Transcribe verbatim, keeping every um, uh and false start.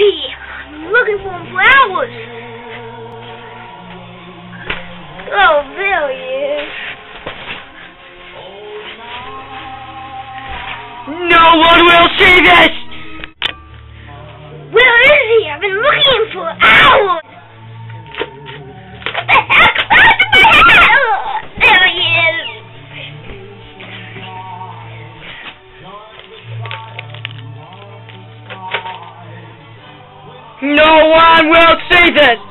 he? I'm looking for him for hours. Oh, there he is. No one will see this! Where is he? I've been looking for hours. What the heck happened to my hair? There he is. No one will see this!